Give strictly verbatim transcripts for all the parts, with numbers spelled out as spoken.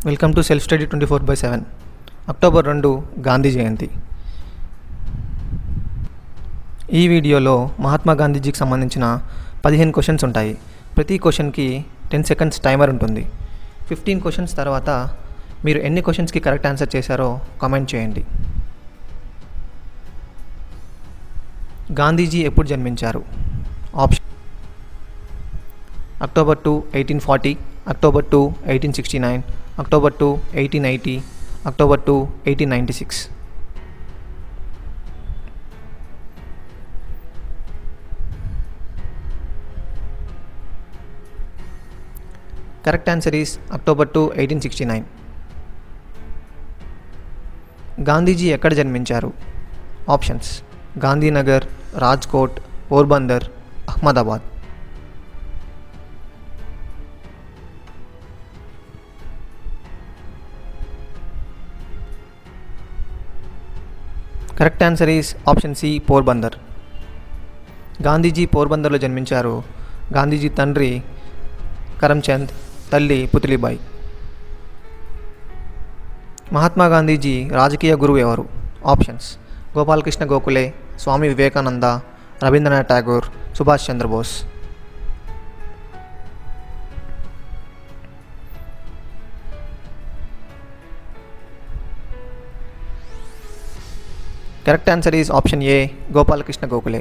Welcome to self study twenty four by seven. October రెండు గాంధీ జయంతి. ఈ వీడియోలో మహాత్మా గాంధీజీకి సంబంధించిన పదిహేను క్వశ్చన్స్ ఉంటాయి. ప్రతి క్వశ్చన్కి టెన్ సెకండ్స్ టైమర్ ఉంటుంది. ఫిఫ్టీన్ క్వశ్చన్స్ తర్వాత మీరు ఎన్ని క్వశ్చన్స్కి కరెక్ట్ ఆన్సర్ చేశారో కామెంట్ చేయండి. గాంధీజీ ఎప్పుడు జన్మించారు? Option October two eighteen forty, October two eighteen sixty nine, October two eighteen eighty, October two eighteen ninety six. Correct answer is October two eighteen sixty nine. Gandhiji ఎక్కడ జన్మించారు? Options Gandhinagar, Rajkot, Porbandar, Ahmedabad. Correct answer is option C, Porbandar. Gandhiji పోర్బందర్లో జన్మించారు. గాంధీజీ తండ్రి కరమ్చంద్, తల్లి పుత్లిబాయి. మహాత్మా గాంధీజీ రాజకీయ గురువు ఎవరు? Options Gopalakrishna Gokhale, Swami Vivekananda, Rabindranath Tagore, Subhash Chandrabose. Correct answer is option A, Gopalakrishna Gokhale.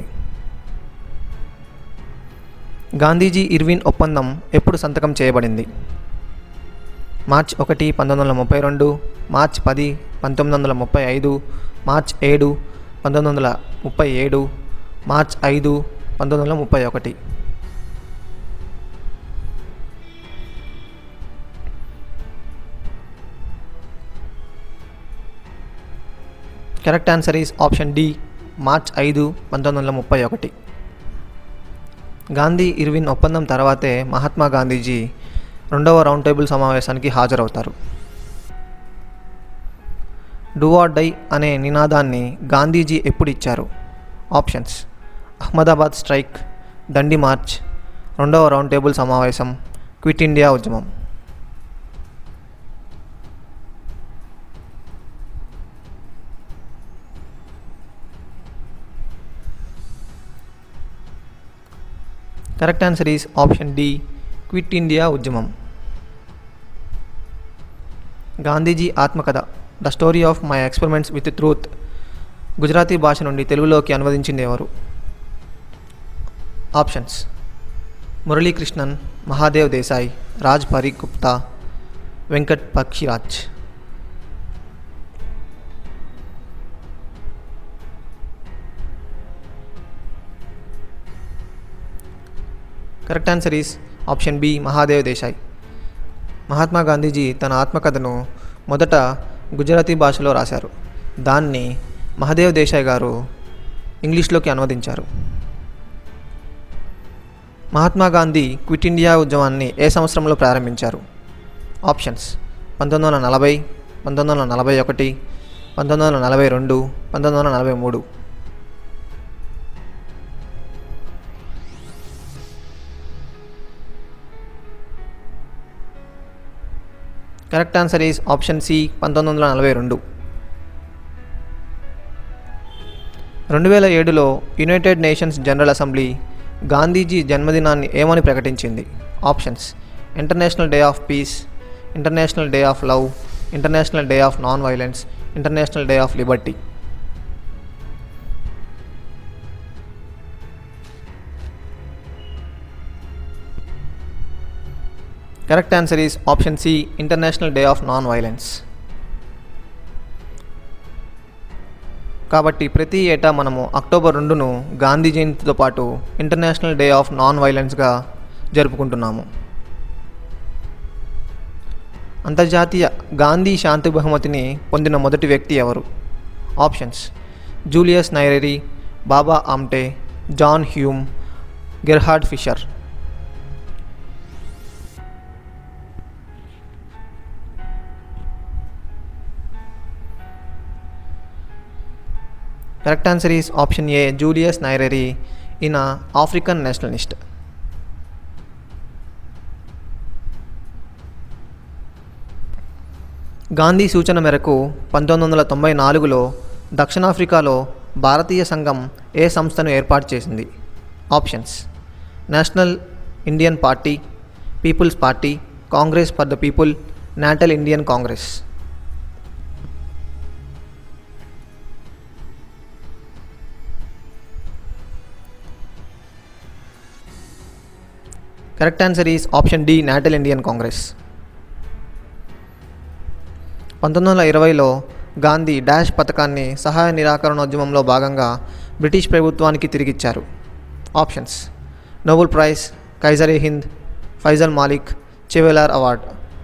Gandhiji Irwin ఒప్పందం ఎప్పుడు సంతకం చేయబడింది? మార్చ్ ఒకటి పంతొమ్మిది వందల ముప్పై రెండు, మార్చ్ పది పంతొమ్మిది వందల ముప్పై ఐదు, మార్చ్ ఏడు పంతొమ్మిది వందల ముప్పై ఏడు, మార్చ్ ఐదు పంతొమ్మిది వందల ముప్పై ఒకటి. Correct answer is option D, March ఐదు పంతొమ్మిది వందల ముప్పై ఒకటి. గాంధీ ఇర్విన్ ఒప్పందం తర్వాతే మహాత్మా గాంధీజీ రెండవ రౌండ్ టేబుల్ సమావేశానికి హాజరవుతారు. డూ ఆర్ డై అనే నినాదాన్ని గాంధీజీ ఎప్పుడు ఇచ్చారు? Options Ahmedabad strike, Dandi march, రెండవ రౌండ్ టేబుల్ సమావేశం, క్విట్ ఇండియా ఉద్యమం. Correct answer is option D, quit India ఉద్యమం. గాంధీజీ ఆత్మకథ the story of my experiments with truth Gujarati భాష నుండి తెలుగులోకి అనువదించింది ఎవరు? Options Muralikrishnan, Mahadev Desai, Raj Parikh Gupta, Venkat Pakshiraj. Correct answer is option B, Mahadev Desai. Mahatma Gandhiji తన ఆత్మకథను మొదట గుజరాతీ భాషలో రాశారు. దాన్ని మహాదేవ్ దేశాయ్ గారు ఇంగ్లీష్లోకి అనువదించారు. మహాత్మా గాంధీ క్విట్ ఇండియా ఉద్యమాన్ని ఏ సంవత్సరంలో ప్రారంభించారు? ఆప్షన్స్ పంతొమ్మిది వందల నలభై, పంతొమ్మిది వందల నలభై ఒకటి, పంతొమ్మిది వందల నలభై రెండు, పంతొమ్మిది వందల నలభై మూడు. Correct answer is option C, పంతొమ్మిది వందల నలభై రెండు. రెండు వేల ఏడులో United Nations General Assembly Gandhiji జన్మదినాన్ని ఏమని ప్రకటించింది? Options International Day of Peace, International Day of Love, International Day of Non Violence, International Day of Liberty. Correct answer is option C, International Day of Non Violence. కాబట్టి ప్రతి ఏటా మనము October రెండును గాంధీ జయంతితో పాటు ఇంటర్నేషనల్ డే ఆఫ్ నాన్ వైలెన్స్గా జరుపుకుంటున్నాము. అంతర్జాతీయ గాంధీ శాంతి బహుమతిని పొందిన మొదటి వ్యక్తి ఎవరు? Options Julius Nyerere, Baba Amte, John Hume, Gerhard Fischer. Correct answer is option A, Julius Nyerere, ఈయన ఆఫ్రికన్ నేషనలిస్ట్. గాంధీ సూచన మేరకు పంతొమ్మిది వందల తొంభై నాలుగులో దక్షిణాఫ్రికాలో భారతీయ సంఘం ఏ సంస్థను ఏర్పాటు చేసింది? Options: National Indian Party, People's Party, Congress for the People, National Indian Congress. Correct answer is option D, National Indian Congress. పంతొమ్మిది వందల ఇరవైలో గాంధీ డాష్ పథకాన్ని సహాయ నిరాకరణోద్యమంలో భాగంగా బ్రిటిష్ ప్రభుత్వానికి తిరిగిచ్చారు. Options: Nobel Prize, Kaisar-i-Hind, Faisal Malik, Chevalier award.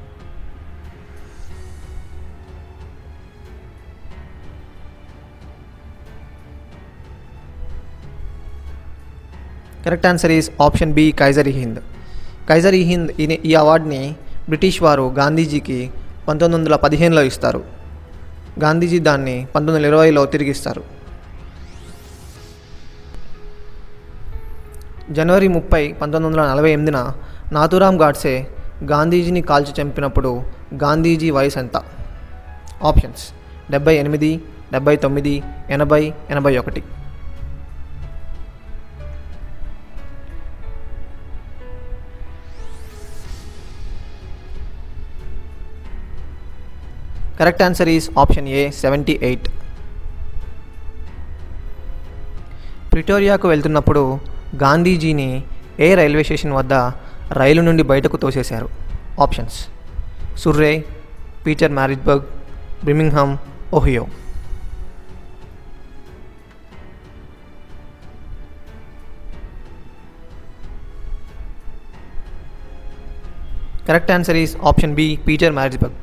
Correct answer is option B, Kaisar-i-Hind. Kaisar-i-Hind ఈ అవార్డుని బ్రిటిష్ వారు గాంధీజీకి పంతొమ్మిది వందల పదిహేనులో ఇస్తారు. గాంధీజీ దాన్ని పంతొమ్మిది వందల ఇరవైలో తిరిగిస్తారు. జనవరి ముప్పై పంతొమ్మిది వందల నలభై ఎనిమిదిన నాథూరామ్ గాడ్సే గాంధీజీని కాల్చి చంపినప్పుడు గాంధీజీ వయసు ఎంత? ఆప్షన్స్: డెబ్బై ఎనిమిది, డెబ్బై తొమ్మిది, ఎనభై, ఎనభై ఒకటి. Correct answer is option A, seventy eight. ప్రిటోరియాకు వెళ్తున్నప్పుడు గాంధీజీని ఏ రైల్వే స్టేషన్ వద్ద రైలు నుండి బయటకు తోసేశారు? Options: Surrey, Pietermaritzburg, Birmingham, Ohio. Correct answer is option B, Pietermaritzburg.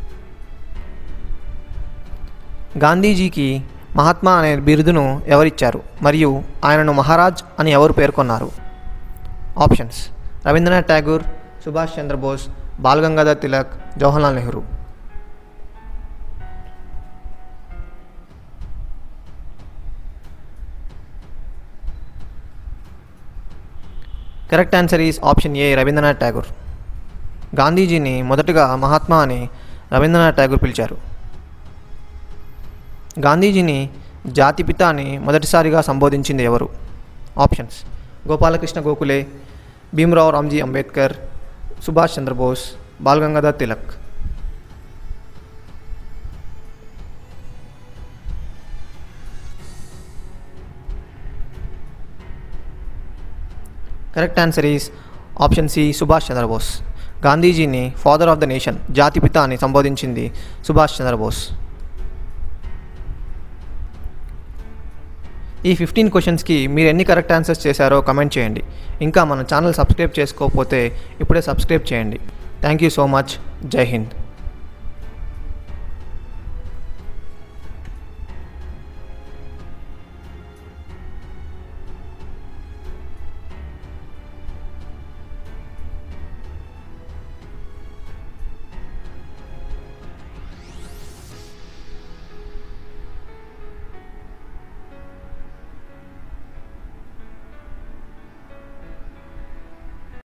గాంధీజీకి మహాత్మా అనే బిరుదును ఎవరిచ్చారు మరియు ఆయనను మహారాజ్ అని ఎవరు పేర్కొన్నారు? Options: Rabindranath Tagore, Subhash Chandrabose, Bal Gangadhar Tilak, Jawaharlal Nehru. Correct answer is option A, Rabindranath Tagore. గాంధీజీని మొదటగా మహాత్మా అని రవీంద్రనాథ్ ఠాగూర్ పిలిచారు. గాంధీజీని జాతిపిత అని మొదటిసారిగా సంబోధించింది ఎవరు? Options: Gopalakrishna Gokhale, Bhimrao Ramji Ambedkar, Subhash Chandrabose, Bal Gangadhar Tilak. Correct answer is option C, Subhash Chandrabose. గాంధీజీని ఫాదర్ ఆఫ్ ద నేషన్, జాతిపిత అని సంబోధించింది సుభాష్ చంద్రబోస్. ఈ ఫిఫ్టీన్ క్వశ్చన్స్కి మీరు ఎన్ని కరెక్ట్ ఆన్సర్స్ చేశారో కమెంట్ చేయండి. ఇంకా మన ఛానల్ సబ్స్క్రైబ్ చేసుకోకపోతే ఇప్పుడే సబ్స్క్రైబ్ చేయండి. Thank you so much. Jai Hind.